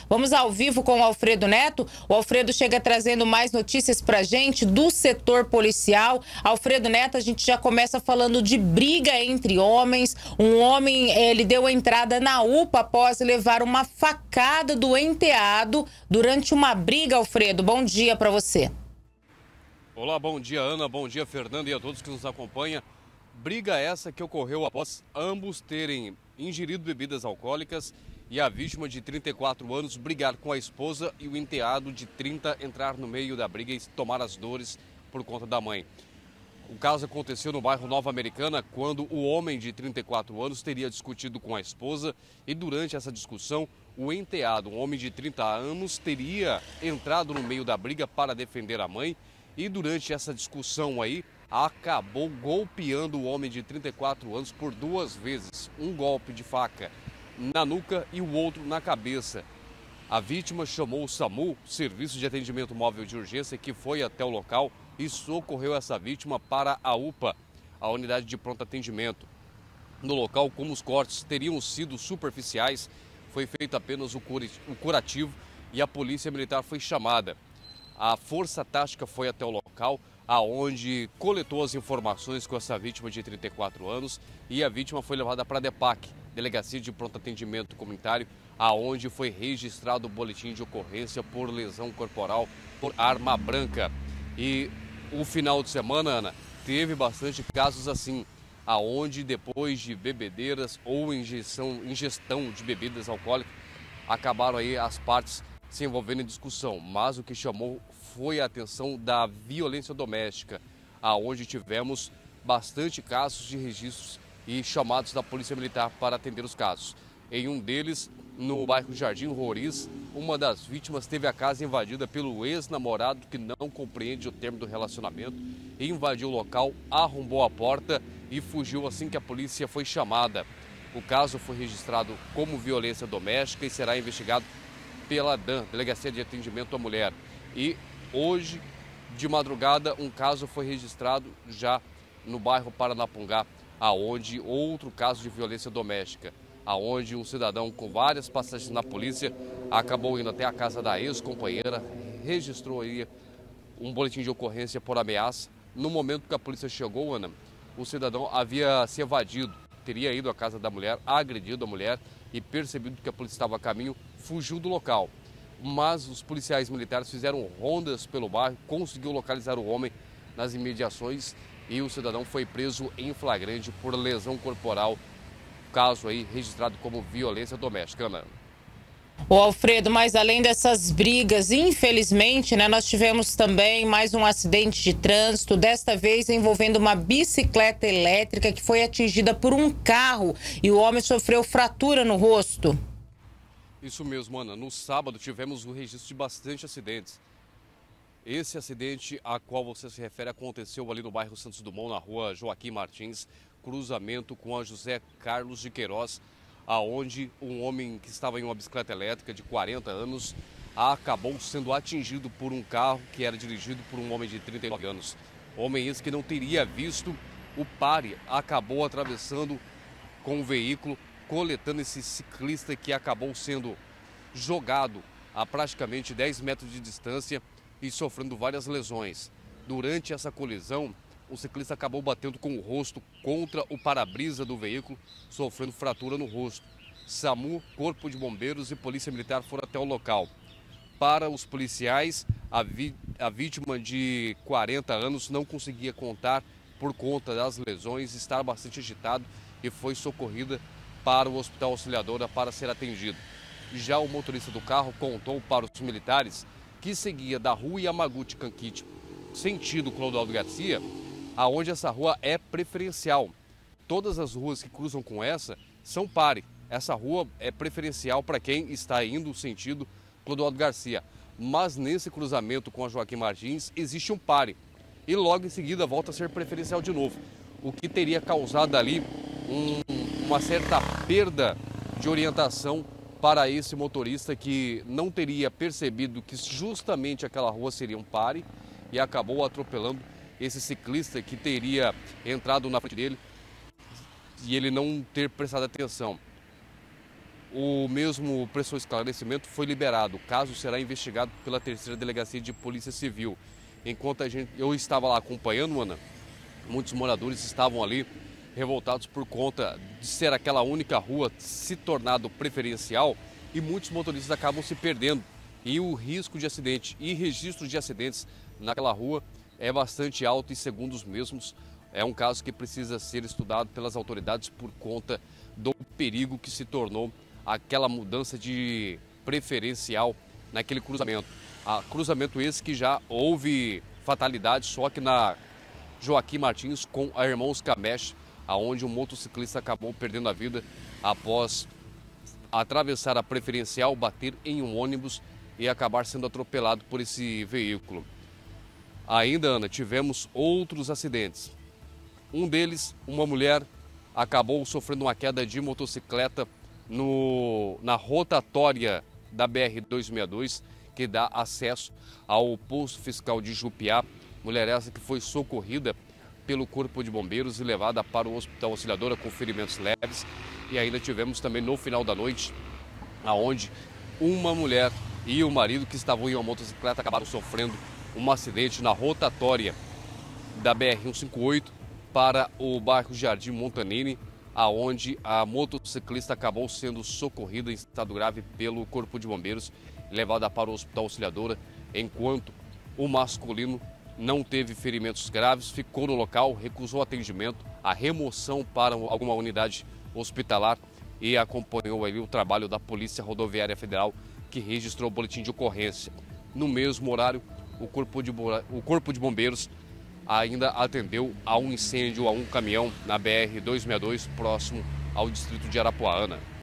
Vamos ao vivo com o Alfredo Neto. O Alfredo chega trazendo mais notícias pra gente do setor policial. Alfredo Neto, a gente já começa falando de briga entre homens. Um homem, ele deu a entrada na UPA após levar uma facada do enteado durante uma briga. Alfredo, bom dia pra você. Olá, bom dia Ana, bom dia Fernando e a todos que nos acompanham. Briga essa que ocorreu após ambos terem ingerido bebidas alcoólicas e a vítima de 34 anos brigar com a esposa e o enteado de 30 entrar no meio da briga e tomar as dores por conta da mãe. O caso aconteceu no bairro Nova Americana, quando o homem de 34 anos teria discutido com a esposa e durante essa discussão o enteado, um homem de 30 anos, teria entrado no meio da briga para defender a mãe e durante essa discussão aí acabou golpeando o homem de 34 anos por 2 vezes, um golpe de faca na nuca e o outro na cabeça. A vítima chamou o SAMU, Serviço de Atendimento Móvel de Urgência, que foi até o local e socorreu essa vítima para a UPA, a unidade de pronto atendimento. No local, como os cortes teriam sido superficiais, foi feito apenas o curativo e a polícia militar foi chamada. A força tática foi até o local, aonde coletou as informações com essa vítima de 34 anos e a vítima foi levada para a DEPAC, Delegacia de Pronto Atendimento Comunitário, aonde foi registrado o boletim de ocorrência por lesão corporal por arma branca. E o final de semana, Ana, teve bastante casos assim, aonde depois de bebedeiras ou ingestão de bebidas alcoólicas, acabaram aí as partes se envolvendo em discussão, mas o que chamou foi a atenção da violência doméstica, aonde tivemos bastante casos de registros e chamados da Polícia Militar para atender os casos. Em um deles, no bairro Jardim Roriz, uma das vítimas teve a casa invadida pelo ex-namorado que não compreende o termo do relacionamento, invadiu o local, arrombou a porta e fugiu assim que a polícia foi chamada. O caso foi registrado como violência doméstica e será investigado pela DAM, Delegacia de Atendimento à Mulher. E hoje, de madrugada, um caso foi registrado já no bairro Paranapungá, aonde outro caso de violência doméstica, aonde um cidadão com várias passagens na polícia acabou indo até a casa da ex-companheira, registrou aí um boletim de ocorrência por ameaça. No momento que a polícia chegou, Ana, o cidadão havia se evadido, teria ido à casa da mulher, agredido a mulher e percebido que a polícia estava a caminho, fugiu do local. Mas os policiais militares fizeram rondas pelo bairro, conseguiu localizar o homem nas imediações e o cidadão foi preso em flagrante por lesão corporal, caso aí registrado como violência doméstica. Ana. O Alfredo, mas além dessas brigas, infelizmente, né, nós tivemos também mais um acidente de trânsito, desta vez envolvendo uma bicicleta elétrica que foi atingida por um carro e o homem sofreu fratura no rosto. Isso mesmo, Ana. No sábado tivemos o registro de bastante acidentes. Esse acidente a qual você se refere aconteceu ali no bairro Santos Dumont, na rua Joaquim Martins, cruzamento com a José Carlos de Queiroz, aonde um homem que estava em uma bicicleta elétrica de 40 anos acabou sendo atingido por um carro que era dirigido por um homem de 39 anos. Homem esse que não teria visto o pare, acabou atravessando com o veículo, coletando esse ciclista que acabou sendo jogado a praticamente 10 metros de distância e sofrendo várias lesões. Durante essa colisão, o ciclista acabou batendo com o rosto contra o para-brisa do veículo, sofrendo fratura no rosto. SAMU, Corpo de Bombeiros e Polícia Militar foram até o local. Para os policiais, a vítima de 40 anos não conseguia contar por conta das lesões, estava bastante agitado e foi socorrida para o Hospital Auxiliadora para ser atendido. Já o motorista do carro contou para os militares que seguia da rua Yamaguchi Kankichi, sentido Clodoaldo Garcia, aonde essa rua é preferencial. Todas as ruas que cruzam com essa são pare. Essa rua é preferencial para quem está indo sentido Clodoaldo Garcia. Mas nesse cruzamento com a Joaquim Martins existe um pare. E logo em seguida volta a ser preferencial de novo. O que teria causado ali uma certa perda de orientação para esse motorista que não teria percebido que justamente aquela rua seria um pare e acabou atropelando esse ciclista que teria entrado na frente dele e ele não ter prestado atenção. o mesmo prestou esclarecimento, foi liberado. O caso será investigado pela 3ª Delegacia de Polícia Civil. Enquanto eu estava lá acompanhando, Ana, muitos moradores estavam ali revoltados por conta de ser aquela única rua se tornado preferencial e muitos motoristas acabam se perdendo. E o risco de acidente e registro de acidentes naquela rua é bastante alto e, segundo os mesmos, é um caso que precisa ser estudado pelas autoridades por conta do perigo que se tornou aquela mudança de preferencial naquele cruzamento. Cruzamento esse que já houve fatalidade, só que na Joaquim Martins com a Irmãos Camesh, aonde um motociclista acabou perdendo a vida após atravessar a preferencial, bater em um ônibus e acabar sendo atropelado por esse veículo. Ainda, Ana, tivemos outros acidentes. Um deles, uma mulher acabou sofrendo uma queda de motocicleta na rotatória da BR-262, que dá acesso ao posto fiscal de Jupiá. Mulher essa que foi socorrida pelo Corpo de Bombeiros e levada para o Hospital Auxiliadora com ferimentos leves. E ainda tivemos também no final da noite, aonde uma mulher e o marido que estavam em uma motocicleta acabaram sofrendo um acidente na rotatória da BR-158 para o bairro Jardim Montanini, aonde a motociclista acabou sendo socorrida em estado grave pelo Corpo de Bombeiros, levada para o Hospital Auxiliadora, enquanto o masculino não teve ferimentos graves, ficou no local, recusou atendimento, a remoção para alguma unidade hospitalar e acompanhou ali o trabalho da Polícia Rodoviária Federal, que registrou o boletim de ocorrência. No mesmo horário, o Corpo de Bombeiros ainda atendeu a um incêndio a um caminhão na BR-262, próximo ao distrito de Arapuã, Ana.